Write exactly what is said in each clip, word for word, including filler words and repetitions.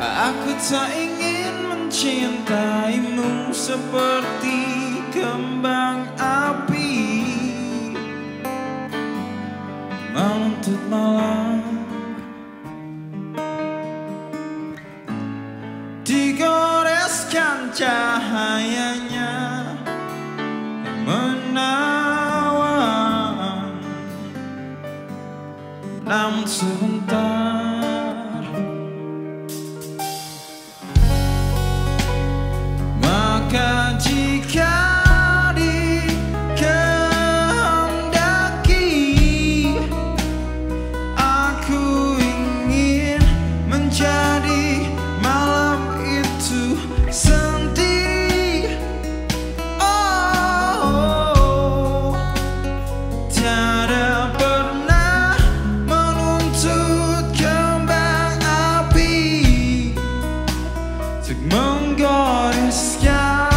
Aku tak ingin mencintaimu seperti kembang api menuntut malam, digoreskan cahayanya yang menawan, namun sebentar. Maka jika dikehendaki, aku ingin menjadi malam itu sendiri. Oh, tiada pernah menuntut kembang api untuk menggoreskan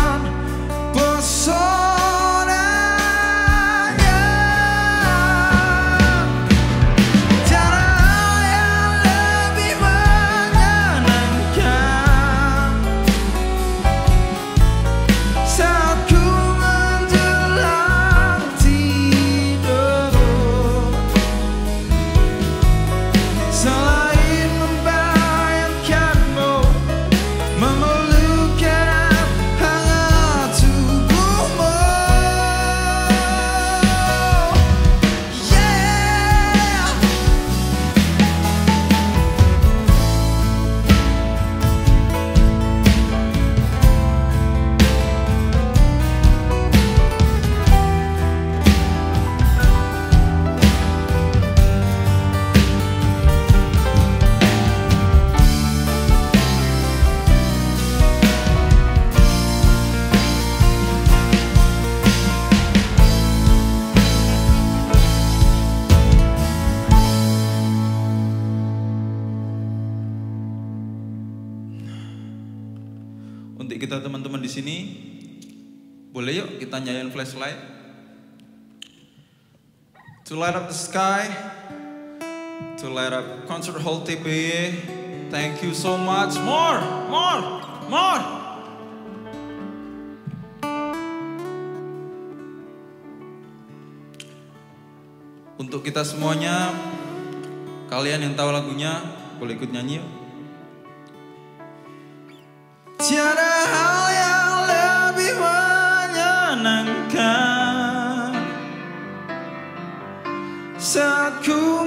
untuk kita teman-teman di sini, boleh yuk kita nyanyiin flashlight. To light up the sky, to light up concert hall T B Y. Thank you so much. More, more, more. Untuk kita semuanya, kalian yang tahu lagunya, boleh ikut nyanyi yuk. Tiada hal yang lebih menyenangkan saat ku